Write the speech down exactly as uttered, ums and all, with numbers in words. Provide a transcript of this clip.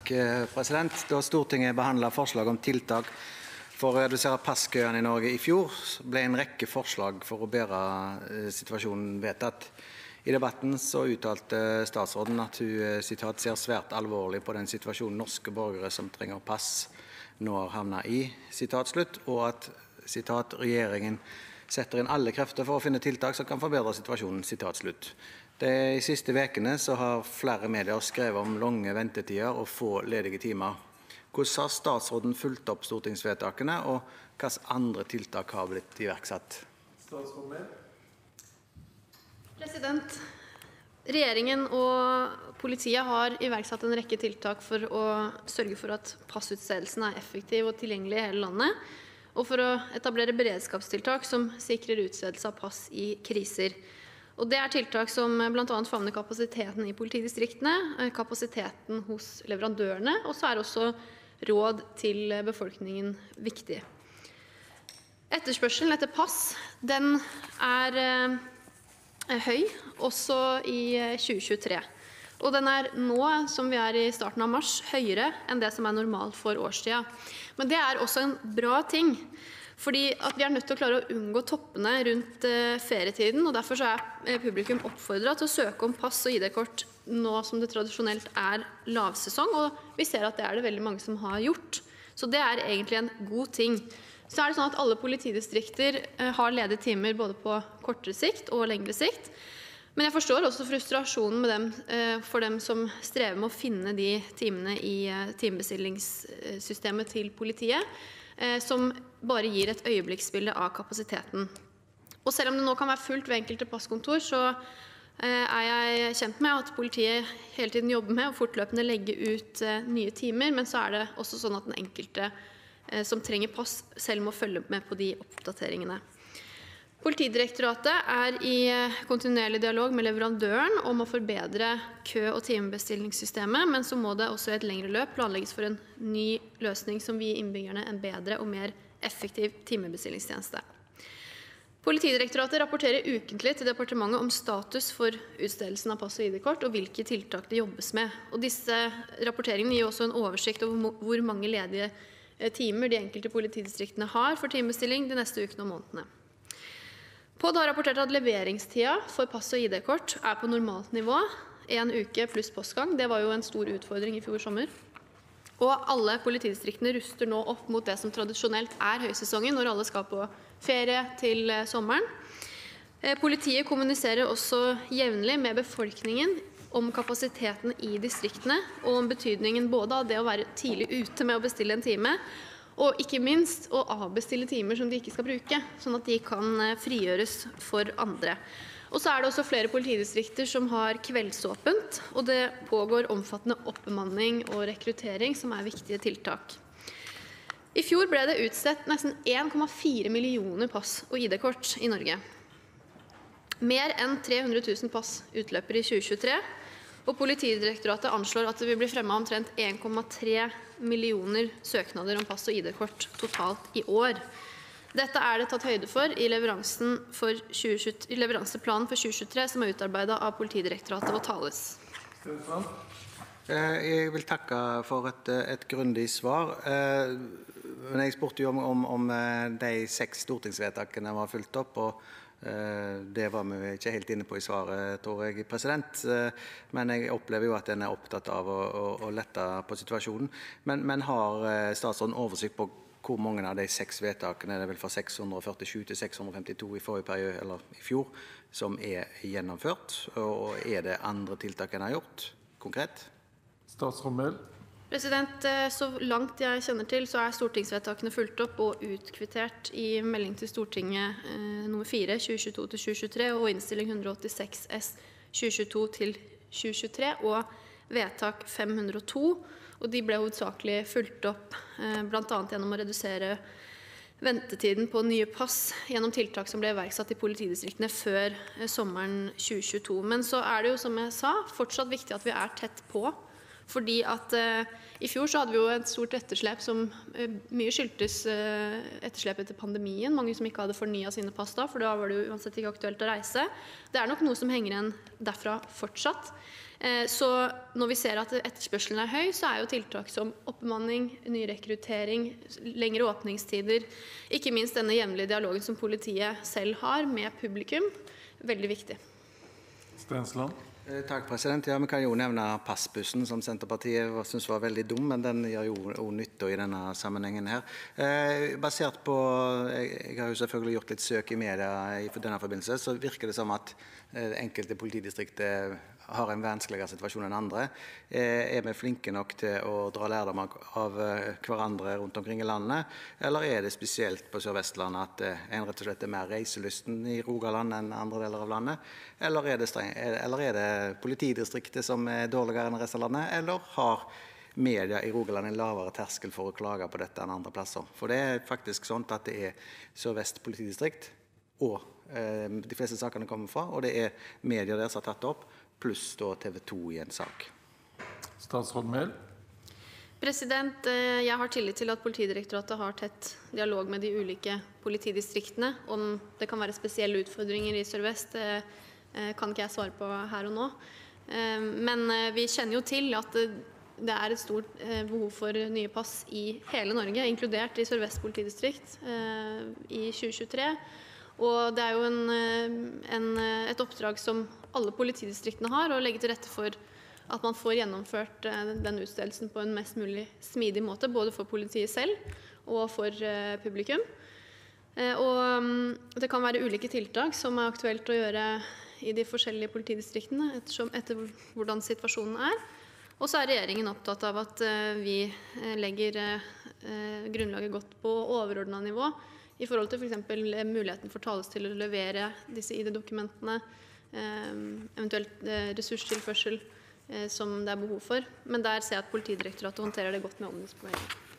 Takk, president. Da Stortinget behandlet forslag om tiltak for å redusere passkøene i Norge i fjor, ble en rekke forslag for å bedre situasjonen vedtatt. I debatten så uttalte statsråden at hun citat, ser svært alvorlig på den situasjonen norske borgere som trenger pass nå har havnet i, citat slutt, og at citat, regjeringen setter inn alle krefter for å finne tiltak som kan forbedre situasjonen, citat slutt. De siste vekene så har flere medier skrevet om lange ventetider og få ledige timer. Hvordan har statsråden fulgt opp stortingsvedtakene, og hvilke andre tiltak har blitt iverksatt? Statsråd Mehl. President, regjeringen og politiet har iverksatt en rekke tiltak for å sørge for at passutstedelsen er effektiv og tilgjengelig i hele landet, og for å etablere beredskapstiltak som sikrer utstedelse av pass i kriser. Og det er tiltak som blant annet favner kapasiteten i politidistriktene, kapasiteten hos leverandørene, og så er også råd til befolkningen viktig. Etterspørselen etter pass, den er høy, også i tjue tjuetre. Og den er nå, som vi er i starten av mars, høyere enn det som er normalt for årstiden. Men det er også en bra ting, fordi at vi er nødt til å klare å unngå toppene rundt uh, ferietiden, og derfor så er publikum oppfordret til å søke om pass og I D-kort nå som det tradisjonelt er lavsesong, og vi ser at det er det veldig mange som har gjort. Så det er egentlig en god ting. Så er det sånn at alle politidistrikter uh, har ledige timer både på kortere sikt og lengre sikt, men jeg forstår også frustrasjonen med dem, uh, for dem som strever med å finne de timene i uh, timebestillingssystemet til politiet, som bare gir et øyeblikksbilde av kapasiteten. Og selv om det nå kan være fullt ved enkelte passkontor, så er jeg kjent med at politiet hele tiden jobber med å fortløpende legge ut nye timer, men så er det også sånn at den enkelte som trenger pass selv må følge med på de oppdateringene. Politidirektoratet er i kontinuerlig dialog med leverandøren om å forbedre kø- og timebestillingssystemet, men så må det også i et lengre løp planlegges for en ny løsning som vil gi innbyggerne en bedre og mer effektiv timebestillingstjeneste. Politidirektoratet rapporterer ukentlig til departementet om status for utstedelsen av pass og I D-kort og hvilke tiltak det jobbes med. Og disse rapporteringene gir også en oversikt over hvor mange ledige timer de enkelte politidistriktene har for timebestilling de neste ukene og månedene. P O D har rapportert at leveringstida for pass og I D-kort er på normalt nivå, en uke pluss postgang. Det var jo en stor utfordring i fjor sommer. Og alle politidistriktene ruster nå opp mot det som tradisjonelt er høysesongen, når alle skal på ferie til sommeren. Politiet kommuniserer også jevnlig med befolkningen om kapasiteten i distriktene, og om betydningen både av det å være tidlig ute med å bestille en time, og ikke minst å avbestille timer som de ikke skal bruke, sånn at de kan frigjøres for andre. Og så er det også flere politidistrikter som har kveldsåpent, og det pågår omfattende oppbemanning og rekruttering som er viktige tiltak. I fjor ble det utstedt nesten en komma fire millioner pass og I D-kort i Norge. Mer enn tre hundre tusen pass utløper i tjue tjuetre, og Politidirektoratet anslår at det vil bli fremmet omtrent en komma tre millioner søknader om pass og I D-kort totalt i år. Dette er det tatt høyde for i leveransen for tjue tjue, i leveranseplanen for tjue tjuetre som er utarbeidet av Politidirektoratet og Thales. Jeg vil takke for et, et grundig svar. Men jeg spurte jo om, om, om de seks stortingsvedtakene var fulgt opp, og det var vi ikke helt inne på i svaret, tror jeg, president. Men jeg opplever jo at en er opptatt av å, å, å lette på situasjonen. Men, men har statsråden oversikt på hvor mange av de seks vedtakene, det er vel fra seks hundre førtisju til seks hundre femtito i forrige periode, eller i fjor, som er gjennomført? Og er det andre tiltak en har gjort, konkret? Statsråd Mehl. President, så langt jeg kjenner til, så er stortingsvedtakene fulgt opp og utkvittert i melding til Stortinget eh, nummer fire, tjue tjueto til tjue tjuetre, og innstilling hundre åttiseks S tjue tjueto til tjue tjuetre, og vedtak fem hundre og to, og de ble hovedsakelig fulgt opp, eh, blant annet gjennom å redusere ventetiden på nye pass gjennom tiltak som ble iverksatt i politidistriktene før eh, sommeren tjue tjueto. Men så er det jo, som jeg sa, fortsatt viktig at vi er tett på Fordi at eh, I fjor så hadde vi jo et stort etterslep som eh, mye skyldtes eh, etterslep etter pandemien. Mange som ikke hadde fornyet sine pass da, for da var det jo uansett ikke aktuelt å reise. Det er nok noe som henger igjen derfra fortsatt. Eh, så når vi ser at etterspørselen er høy, så er jo tiltak som oppbemanning, nyrekruttering, lengre åpningstider, ikke minst denne jevnlige dialogen som politiet selv har med publikum, veldig viktig. Stensland. Eh, Takk, president. Ja, vi kan jo nevne passbussen, som Senterpartiet var- synes var veldig dum, men den gjør jo også nytte i denne sammenhengen her. Eh, basert på, jeg, jeg har jo selvfølgelig gjort litt søk i media i denne forbindelse, så virker det som at eh, enkelte politidistrikter har en vanskeligere situasjon enn andre. Eh, er vi flinke nok til å dra lærdom av eh, hverandre rundt omkring i landet, eller er det spesielt på Sør-Vestlandet at eh, en rett og slett er mer reiselysten i Rogaland enn andre deler av landet? Eller er det, streng, eller er det politidistriktet som er dårligere enn resten av landet, eller har media i Rogaland en lavere terskel for å klage på dette enn andre plasser? For det er faktisk sånn at det er Sør-Vest politidistrikt, og eh, de fleste sakene kommer fra, og det er media der som har tatt det opp, pluss da T V to i en sak. Statsråd Mehl. President, eh, jeg har tillit til at Politidirektoratet har tett dialog med de ulike politidistriktene. Om det kan være spesielle utfordringer i Sør-Vest, det eh, kan ikke jeg svare på her og nå. Eh, Men eh, vi kjenner jo til at det det er et stort eh, behov for nye pass i hele Norge, inkludert i Sør-Vest politidistrikt eh, i tjue tjuetre. Og det er jo en, eh, en, eh, et oppdrag som alle politidistriktene har, å legge til rette for at man får gjennomført eh, den utstedelsen på en mest mulig smidig måte, både for politiet selv og for eh, publikum. Eh, og mm, det kan være ulike tiltak som er aktuelt å gjøre i de forskjellige politidistriktene, ettersom, etter hvordan situasjonen er. Og så er regjeringen opptatt av at eh, vi eh, legger eh, grunnlaget godt på overordnet nivå, i forhold til for eksempel muligheten for tales til å levere disse I D-dokumentene, eh, eventuelt eh, ressurstilførsel eh, som det er behov for. Men der ser jeg at Politidirektoratet håndterer det godt med omdisponering.